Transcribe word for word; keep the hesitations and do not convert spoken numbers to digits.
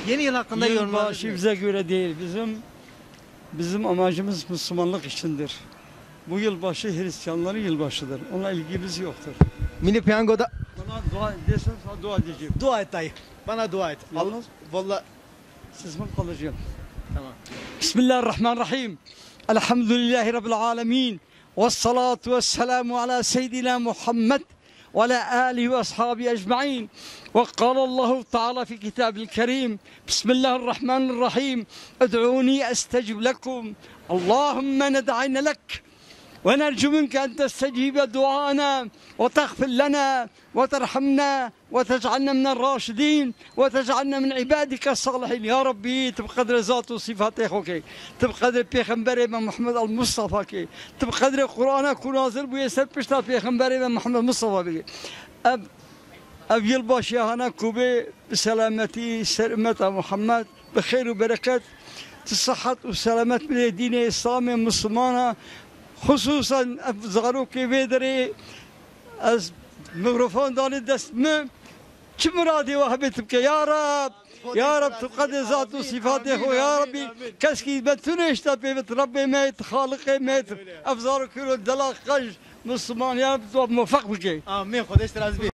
Yeni yıl hakkında yorumlarınızı Yılbaşı dinliyoruz. bize göre değil. Bizim bizim amacımız Müslümanlık içindir. Bu yılbaşı Hristiyanların yılbaşıdır. Onunla ilgimiz yoktur. Mini piyangoda Bana dua desen sana dua edeceğim. dua et dayı. Bana dua et. Yalnız- Allah vallahi Siz mi kalacağım? tamam. Bismillahirrahmanirrahim. Elhamdülillahi Rabbil alemin. Ve salatu ve selamu ala seyyidina Muhammed ve ala alihi ve ashabi ecma'in. Ve kâlallahu Teala fi kitabil kerim. Bismillahirrahmanirrahim. Ed'uni estecib lekum. Allahümme ned'ayne lek. ونرجو منك أن تستجيب دعاءنا وتغفر لنا وترحمنا وتجعلنا من الراشدين وتجعلنا من عبادك الصالحين يا ربي تبقدر ذات وصفات أخوك تبقدر پیغمبر محمد المصطفى تبقدر قرآن نازل بيسر پشتا پیغمبر محمد مصطفى بگی اب اب yılbaşı hana kube بسلامتي سلامة محمد بخير وبركات صحة وسلامة من دين الإسلام مسلمانا خصوصا افزارو که ویدری از میکروفون دانی دست من چه مرادی وهبتم که یا رب یا رب تقدس ذات و صفات خو یا ربی کس کی بتونش تا بیت رب میت خالق میت افزارو که دلاق قش مسلمان یا رب تو موفق بکی Amin. Khodesh razı